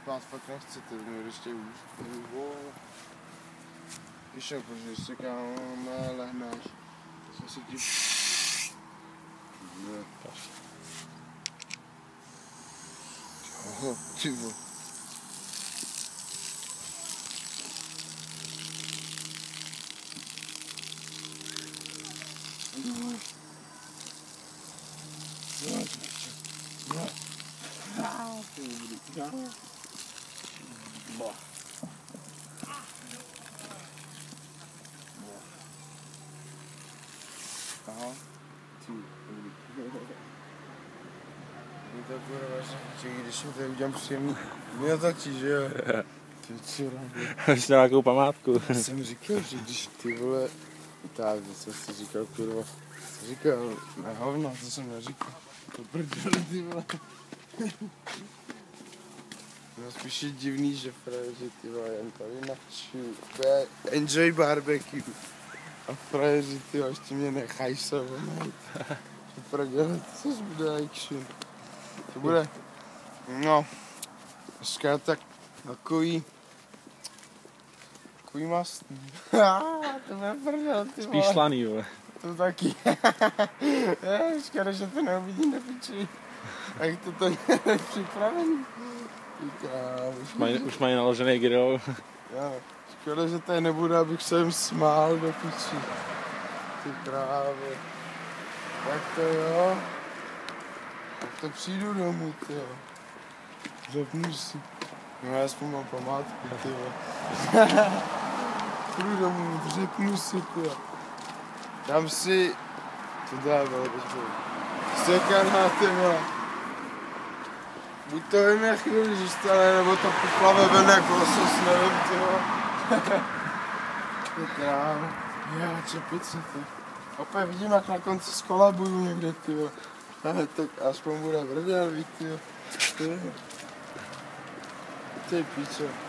spát fakt nechcete, mě ještě už. Víš jak, protože ještě kámo, lehneš. Co si ti... Ty vole. Aha, ty to kurva, že když mi to udělám příjemný, mě to taky, že jo? Ty co rádi? Máš nějakou památku. Já jsem říkal, že když ty vole, tak, co jsi říkal kurva, co říkal, ne hovno, co jsem neříkal, to prdele ty vole. No spíš je divný, že frajeři ty vole, jen tady načují, enjoy barbecue. A frajeři ty vole, ještě mě nechají se vonat. Že prdele, co bude action. To bude, no, dneska tak takový mastný. To bude prdel, ty vole. Spíš slaný, vole. To taky. Škoda, že to neuvidím do piči. Jak to tady je připravený. Už mají naložený grill. Jo, škoda, že tady nebude, abych se jim smál do piči. Ty právě. Tak to jo. Tak to přijdu domů, tyjo. Řeknu si. No já aspoň mám památku, tyjo. Přijdu domů, řeknu si, tyjo. Dám si... To dá, vole, počkej. Sekaná, tyjo. Buď to vím, jak chvíli zůstane, nebo to poplave ven jak losos, nevím, tyjo. To krávo. Já, čepice, ty. Opět vidím, jak na konci skolabuju někde, tyjo. Tak aspoň bude vrdel, víc, tyjo. Ty píčo.